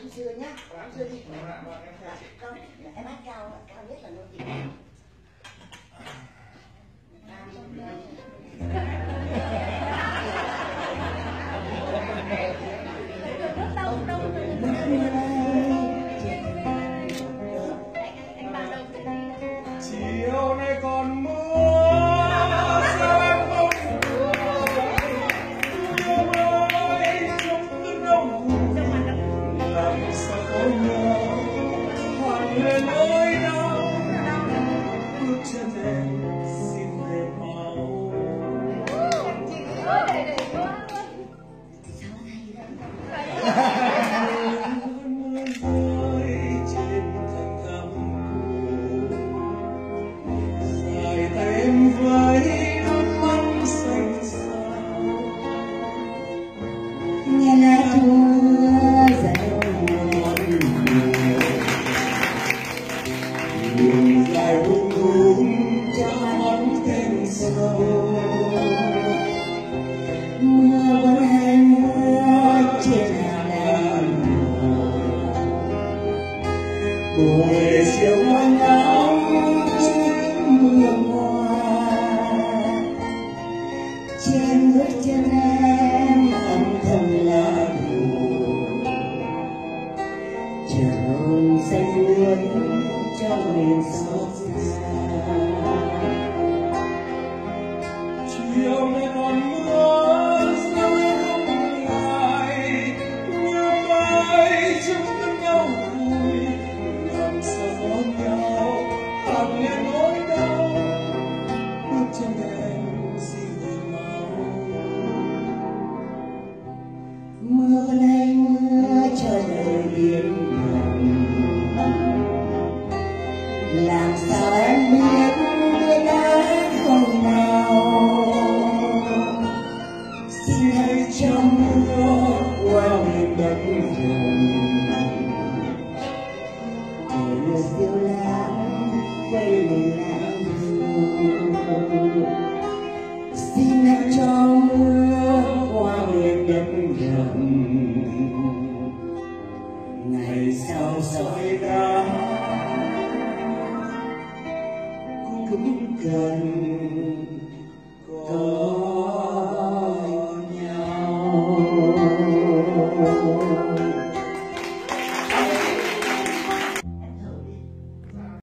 Làm xưa nhá, làm xưa đi. Không, em hát cao biết là nốt gì. Chiều nay còn mưa sao em không yêu ơi trong cơn đau buồn làm sao có nhau hoàn lên nỗi đau bước chân em xin về mau. Mưa rơi trên thành thắm dài tay em với đôi mắt xanh xao Nghe lá mưa rơi đường dài buồn buồn cho mắt thêm sâu. mưa vẫn hay mưa trên Hà Lan Buổi chiều nắng nóng mưa hoa trên bước chân em âm thầm là buồn chờ hồn xanh lướt trong miền xót xa. chiều nay còn mưa sao em không ngại mưa bay trong cơn đau vui làm sao có nhau hạt lên nỗi đau bước chân em xin về mau. Mưa vẫn hay mưa cho đời biển rộng làm sao em biết người đã không nào xin hãy cho mưa qua miền đất rừng để lửa diêu lãng quay về lãng du. Xin hãy cho mưa qua miền đất rộng ngày sau sỏi đá cũng cần có nhau.